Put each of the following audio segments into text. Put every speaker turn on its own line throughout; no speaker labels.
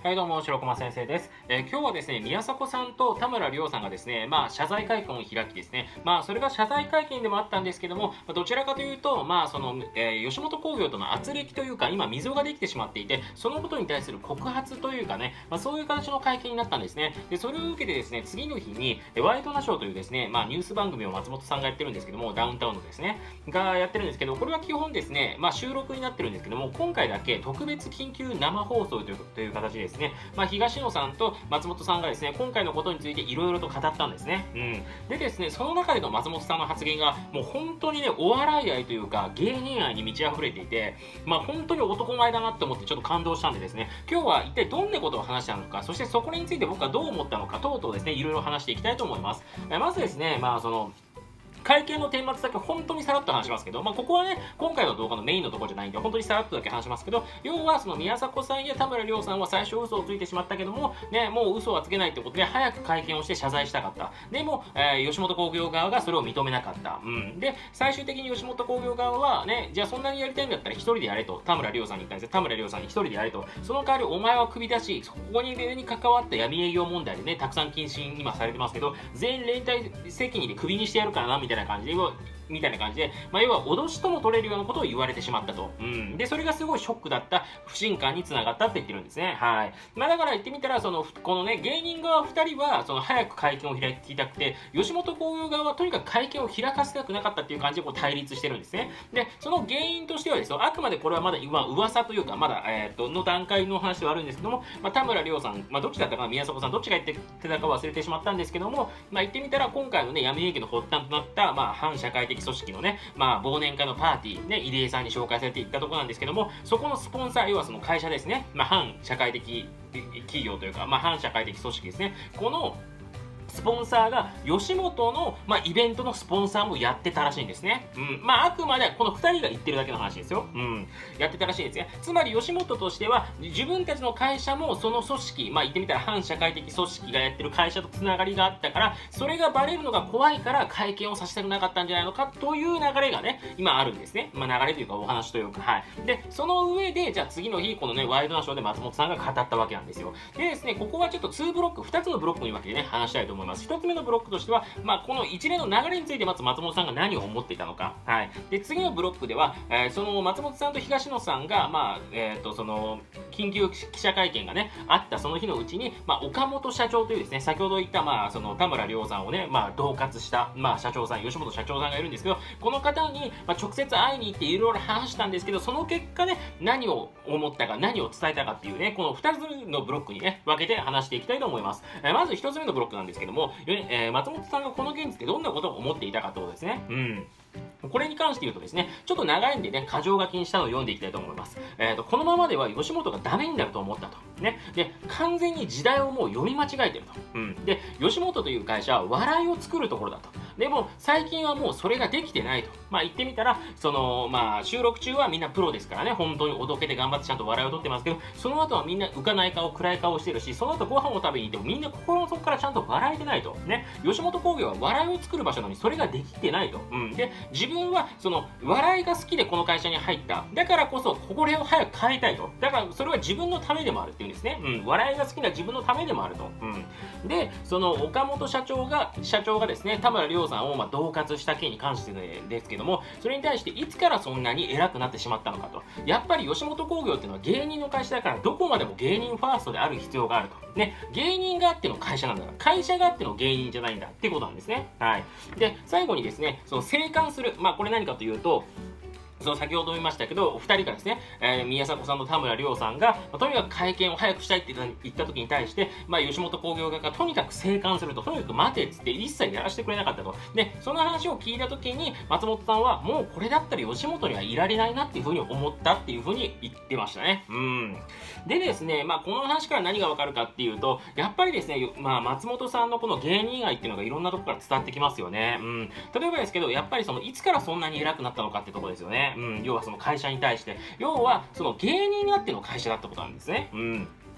はい、どうも、白駒先生です。今日はですね、宮迫さんと田村亮さんがですね、謝罪会見を開きですね、それが謝罪会見でもあったんですけども、どちらかというと、吉本興業との圧力というか、今、溝ができてしまっていて、そのことに対する告発というかね、そういう形の会見になったんですね。で、それを受けてですね、次の日に、ワイドナショーというですね、ニュース番組を松本さんがやってるんですけども、ダウンタウンのですね、がやってるんですけど、これは基本ですね、収録になってるんですけども、今回だけ特別緊急生放送という形でですね、東野さんと松本さんがですね、今回のことについていろいろと語ったんですね。でですね、その中での松本さんの発言が、もう本当にね、お笑い愛というか、芸人愛に満ち溢れていて、本当に男前だなって思ってちょっと感動したんでですね、今日は一体どんなことを話したのか、そしてそこについて僕はどう思ったのか、等々ですね、いろいろ話していきたいと思います。まずですね、会見の顛末だけ本当にさらっと話しますけど、ここはね、今回の動画のメインのところじゃないんで、本当にさらっとだけ話しますけど、要はその宮迫さんや田村亮さんは最初嘘をついてしまったけども、ね、もう嘘はつけないってことで、早く会見をして謝罪したかった。でも、吉本興業側がそれを認めなかった。で、最終的に吉本興業側はね、じゃあそんなにやりたいんだったら一人でやれと、田村亮さんに対して、田村亮さんに一人でやれと、その代わりお前は首だし、ここに関わった闇営業問題でね、たくさん謹慎今されてますけど、全員連帯責任で首にしてやるからな、みたいな感じで、要は脅しとも取れるようなことを言われてしまったと。で、それがすごいショックだった、不信感につながったって言ってるんですね。はい。だから言ってみたら、このね、芸人側2人は、早く会見を開きたくて、吉本興業側はとにかく会見を開かせたくなかったっていう感じで対立してるんですね。で、その原因としてはですよ、あくまでこれはまだ噂というか、まだ、の段階の話ではあるんですけども、田村亮さん、どっちだったかな、宮迫さん、どっちが言ってたか忘れてしまったんですけども、言ってみたら、今回のね、闇営業の発端となった、反社会的組織のね、忘年会のパーティー、ね、入江さんに紹介されていったところなんですけども、そこのスポンサー、要はその会社ですね、反社会的企業というか、反社会的組織ですね、このスポンサーが吉本の、イベントのスポンサーもやってたらしいんですね。あくまでこの2人が言ってるだけの話ですよ。やってたらしいんですね。つまり吉本としては自分たちの会社もその組織、言ってみたら反社会的組織がやってる会社とつながりがあったから、それがバレるのが怖いから会見をさせたくなかったんじゃないのかという流れがね、今あるんですね。流れというかお話というか、はい。で、その上で、じゃあ次の日、このね、ワイドナショーで松本さんが語ったわけなんですよ。でですね、ここはちょっと2ブロック、2つのブロックに分けてね、話したいと思います。1つ目のブロックとしては、この一連の流れについてまず松本さんが何を思っていたのか。はい。で、次のブロックでは、その松本さんと東野さんが、その、緊急記者会見がね、あったその日のうちに、岡本社長というですね、先ほど言った、その田村亮さんをね、恫喝した、社長さん、吉本社長さんがいるんですけど、この方に、直接会いに行っていろいろ話したんですけど、その結果ね、何を思ったか、何を伝えたかっていうね、この2つのブロックにね、分けて話していきたいと思います。まず1つ目のブロックなんですけども、松本さんがこの件についてどんなことを思っていたかということですね。これに関して言うとですね、ちょっと長いんでね、箇条書きにしたのを読んでいきたいと思います。このままでは吉本がダメになると思ったと。ね。で、完全に時代をもう読み間違えてると。で、吉本という会社は笑いを作るところだと。でも、最近はもうそれができてないと。言ってみたら、収録中はみんなプロですからね、本当におどけて頑張ってちゃんと笑いを取ってますけど、その後はみんな浮かない顔、暗い顔をしてるし、その後ご飯を食べに行ってもみんな心の底からちゃんと笑えてないと。ね。吉本興業は笑いを作る場所なのにそれができてないと。で、自分はその笑いが好きでこの会社に入った。だからこそ、これを早く変えたいと。だからそれは自分のためでもあるっていうんですね。笑いが好きな自分のためでもあると。で、その岡本社長がですね、田村亮さんを恫喝した件に関してですけども、それに対していつからそんなに偉くなってしまったのかと。やっぱり吉本興業っていうのは芸人の会社だからどこまでも芸人ファーストである必要があると。ね、芸人があっての会社なんだから、会社があっての芸人じゃないんだっていうことなんですね。はい。で、最後にですね、その生還する。これ何かというと、先ほど言いましたけど、お二人がですね、宮迫さんと田村亮さんが、とにかく会見を早くしたいって言った時に対して、吉本興業側がとにかく静観すると、とにかく待てっつって一切やらせてくれなかったと。で、その話を聞いた時に、松本さんは、もうこれだったら吉本にはいられないなっていうふうに思ったっていうふうに言ってましたね。でですね、この話から何がわかるかっていうと、やっぱりですね、松本さんのこの芸人愛っていうのがいろんなところから伝わってきますよね。例えばですけど、やっぱりいつからそんなに偉くなったのかってところですよね。要はその会社に対して。要は、その芸人になっての会社だったことなんですね。あく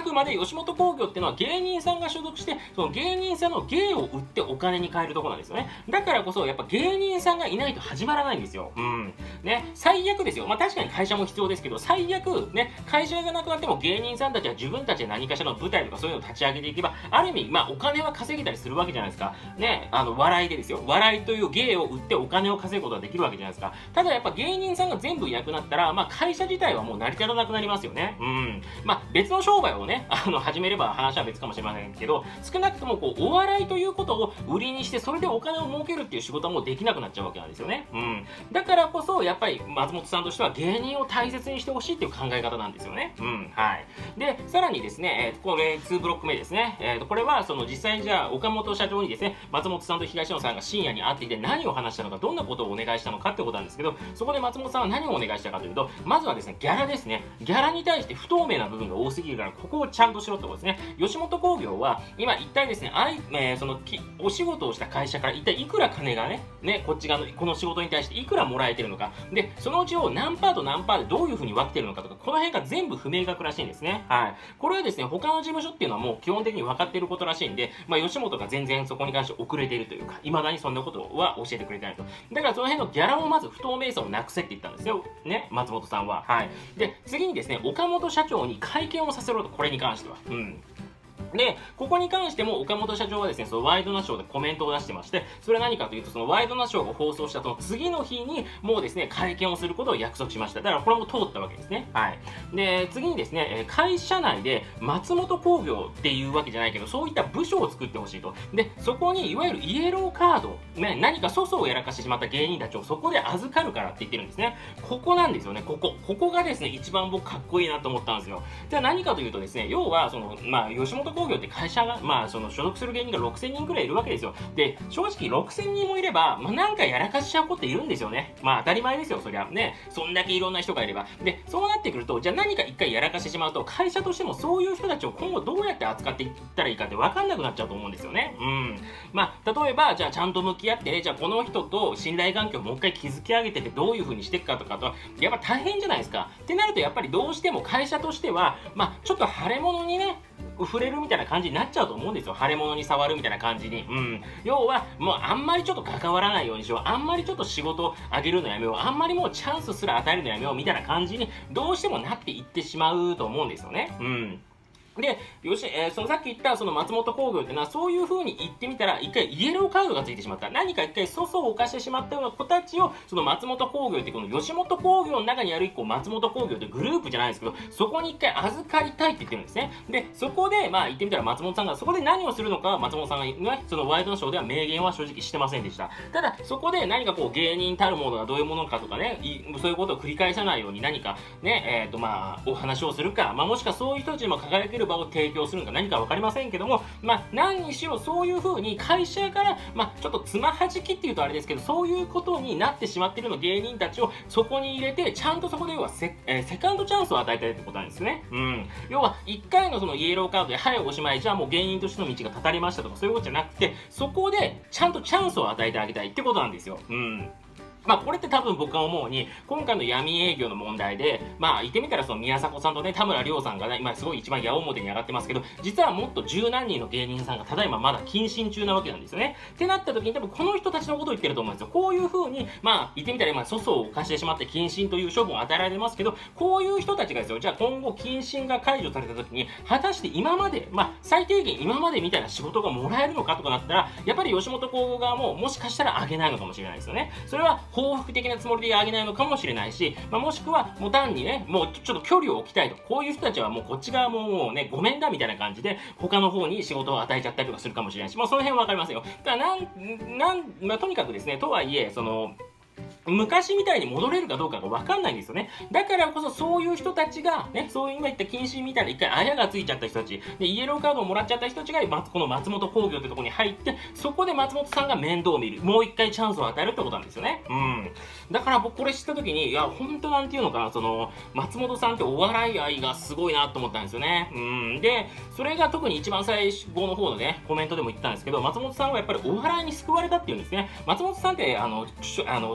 くまで吉本興業っていうのは芸人さんが所属して、その芸人さんの芸を売ってお金に換えるところなんですよね。だからこそ、やっぱ芸人さんがいないと始まらないんですよ。ね、最悪ですよ。まあ確かに会社も必要ですけど、最悪、ね、会社がなくなっても芸人さんたちは自分たちで何かしらの舞台とかそういうのを立ち上げていけば、ある意味、まあお金は稼げたりするわけじゃないですか。ね、笑いでですよ。笑いという芸を売ってお金を稼ぐことができるわけじゃないですか。ただやっぱ芸人さんが全部いなくなったら、まあ会社自体はもう成り立たなくなりますよね。まあ別の商売をね、始めれば話は別かもしれませんけど、少なくともこう、お笑いということを売りにして、それでお金を儲けるっていう仕事はもうできなくなっちゃうわけなんですよね。だからこそ、やっぱり松本さんとしては芸人を大切にしてほしいっていう考え方なんですよね。はい。で、さらにですね、これ2ブロック目ですね。これはその実際にじゃあ岡本社長にですね、松本さんと東野さんが深夜に会っていて何を話したのか、どんなことをお願いしたのかってことなんですけど、そこで松本さんは何をお願いしたかというと、まずはですね、ギャラですね。ギャラに対して不透明な部分が多すぎるから、ここをちゃんとしろってことですね。吉本興業は今一体ですね、お仕事をした会社から一体いくら金がね、こっち側のこの仕事に対していくらもらえてるのか、で、そのうちを何パーと何パーでどういう風に分けてるのかとか、この辺が全部不明確らしいんですね。はい。これはですね、他の事務所っていうのはもう基本的に分かっていることらしいんで、まあ、吉本が全然そこに関して遅れているというか、未だにそんなことは教えてくれてないと。だからその辺のギャラをまず不透明さをなくせって言ったんですよ。ね、松本さんは。はい。で、次にですね、岡本社長に会見をさせろと、これに関しては。で、ここに関しても岡本社長はですね、そのワイドナショーでコメントを出してまして、それは何かというと、そのワイドナショーが放送したその次の日に、もうですね、会見をすることを約束しました。だからこれも通ったわけですね。はい。で、次にですね、会社内で松本興業っていうわけじゃないけど、そういった部署を作ってほしいと。で、そこにいわゆるイエローカード、ね、何か粗相をやらかしてしまった芸人たちをそこで預かるからって言ってるんですね。ここなんですよね、ここがですね、一番僕かっこいいなと思ったんですよ。じゃあ何かというとですね、要は、その、まあ、吉本興業って会社が、まあ、その所属する芸人が6000人くらいいるわけですよ。で、正直6000人もいれば、まあ、なんかやらかしちゃう子っているんですよね。まあ、当たり前ですよ、そりゃ。ね、そんだけいろんな人がいれば。で、そうなってくると、じゃあ何か一回やらかしてしまうと、会社としてもそういう人たちを今後どうやって扱っていったらいいかって分かんなくなっちゃうと思うんですよね。まあ、例えば、じゃあちゃんと向き合ってね、じゃあこの人と信頼関係をもう一回築き上げててどういう風にしていくかとかと、やっぱ大変じゃないですか。ってなると、やっぱりどうしても会社としては、まあ、ちょっと腫れ物にね、触れるみたいな感じになっちゃうと思うんですよ。腫れ物に触るみたいな感じに。要は、もうあんまりちょっと関わらないようにしよう。あんまりちょっと仕事をあげるのやめよう。あんまりもうチャンスすら与えるのやめようみたいな感じにどうしてもなっていってしまうと思うんですよね。で、そのさっき言ったその松本興業っていうのはそういう風に言ってみたら一回イエローカードがついてしまった。何か一回粗相を犯してしまったような子たちをその松本興業ってこの吉本興業の中にある一個松本興業ってグループじゃないですけど、そこに一回預かりたいって言ってるんですね。で、そこでまあ言ってみたら松本さんがそこで何をするのか松本さんがね、そのワイドナショーでは明言は正直してませんでした。ただそこで何かこう芸人たるものがどういうものかとかね、そういうことを繰り返さないように何かね、まあお話をするか、まあもしくはそういう人たちにも輝ける場を提供するのか何か分かりませんけども、まあ、何にしろそういう風に会社から、まあ、ちょっとつまはじきっていうとあれですけど、そういうことになってしまっているの芸人たちをそこに入れて、ちゃんとそこで要はセカンドチャンスを与えたいってことなんですね。要は、1回のそのイエローカードで、はい、おしまい、じゃあもう芸人としての道が断たれましたとか、そういうことじゃなくて、そこでちゃんとチャンスを与えてあげたいってことなんですよ。まあこれって多分僕が思うに、今回の闇営業の問題で、まあ言ってみたらその宮迫さんとね、田村亮さんがね、今すごい一番矢面に上がってますけど、実はもっと十何人の芸人さんがただいままだ謹慎中なわけなんですよね。ってなった時に多分この人たちのことを言ってると思うんですよ。こういう風に、まあ言ってみたら今粗相を犯してしまって謹慎という処分を与えられてますけど、こういう人たちがですよ、じゃあ今後謹慎が解除された時に、果たして今まで、まあ最低限今までみたいな仕事がもらえるのかとかなったら、やっぱり吉本興業側ももしかしたら上げないのかもしれないですよね。それは報復的なつもりで上げないのかもしれないし、まあ、もしくはもう単にね、もうちょっと距離を置きたいと、こういう人たちはもうこっち側もうね、ごめんだみたいな感じで他の方に仕事を与えちゃったりとかするかもしれないし、まあその辺はわかりますよ。だからまあ、とにかくですね、とはいえその昔みたいに戻れるかどうかが分かんないんですよね。だからこそそういう人たちが、ね、そういう今言った謹慎みたいな一回あやがついちゃった人たち、で、イエローカードをもらっちゃった人たちが、この松本興業ってところに入って、そこで松本さんが面倒を見る。もう一回チャンスを与えるってことなんですよね。だから僕これ知った時に、いや、本当なんていうのかな、その、松本さんってお笑い愛がすごいなと思ったんですよね。で、それが特に一番最後の方のね、コメントでも言ったんですけど、松本さんはやっぱりお笑いに救われたっていうんですね。松本さんって、子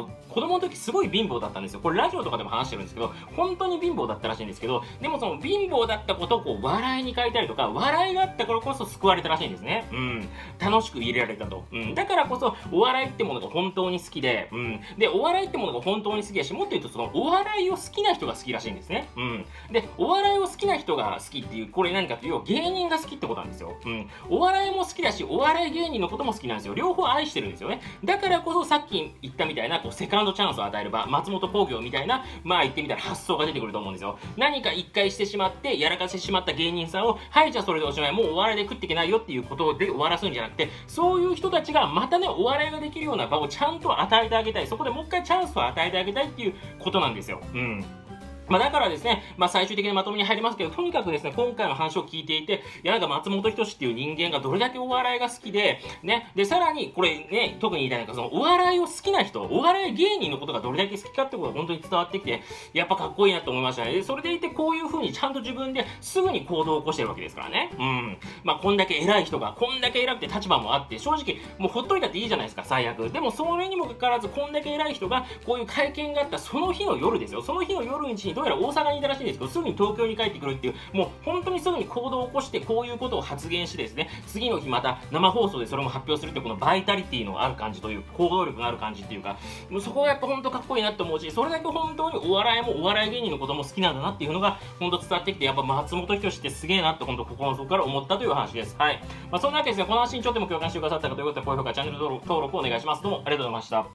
供の時すごい貧乏だったんですよ。これラジオとかでも話してるんですけど、本当に貧乏だったらしいんですけど、でもその貧乏だったことをこう笑いに変えたりとか、笑いがあったからこそ救われたらしいんですね。楽しく入れられたと。だからこそ、お笑いってものが本当に好きで、で、お笑いってものが本当に好きだし、もっと言うとそのお笑いを好きな人が好きらしいんですね。で、お笑いを好きな人が好きっていう、これ何かというと、芸人が好きってことなんですよ。お笑いも好きだし、お笑い芸人のことも好きなんですよ。両方愛してるんですよね。だからこそさっき言ったみたいな、こう、セカンドチャンスを与えれば、松本興業みたいな、まあ言ってみたら発想が出てくると思うんですよ。何か一回してしまって、やらかしてしまった芸人さんを、はい、じゃあそれでおしまい、もうお笑いで食っていけないよっていうことで終わらすんじゃなくて、そういう人たちがまたね、お笑いができるような場をちゃんと与えてあげたい。そこでもう一回チャンスを与えてあげたいっていうことなんですよ。だからですね、最終的なまとめに入りますけど、とにかくですね、今回の話を聞いていて、いや、なんか松本人志っていう人間がどれだけお笑いが好きで、ね、で、さらに、これね、特に言いたいのが、その、お笑いを好きな人、お笑い芸人のことがどれだけ好きかってことが本当に伝わってきて、やっぱかっこいいなと思いましたね。で、それでいて、こういう風にちゃんと自分ですぐに行動を起こしてるわけですからね。こんだけ偉い人が、こんだけ偉くて立場もあって、正直、もうほっといたっていいじゃないですか、最悪。でも、それにもかかわらず、こんだけ偉い人が、こういう会見があったその日の夜ですよ。その日の夜のうちに、どうやら大阪にいたらしいんですけど、すぐに東京に帰ってくるっていう、もう本当にすぐに行動を起こしてこういうことを発言してですね、次の日また生放送でそれも発表するっていうこのバイタリティのある感じという、行動力がある感じっていうか、もうそこがやっぱ本当かっこいいなって思うし、それだけ本当にお笑いもお笑い芸人のことも好きなんだなっていうのが本当伝わってきて、やっぱ松本人志ってすげえなって本当心の底から思ったという話です。はい。そんなわけですね、この話にちょっとでも共感してくださった方ということで、高評価、チャンネル登録お願いします。どうもありがとうございました。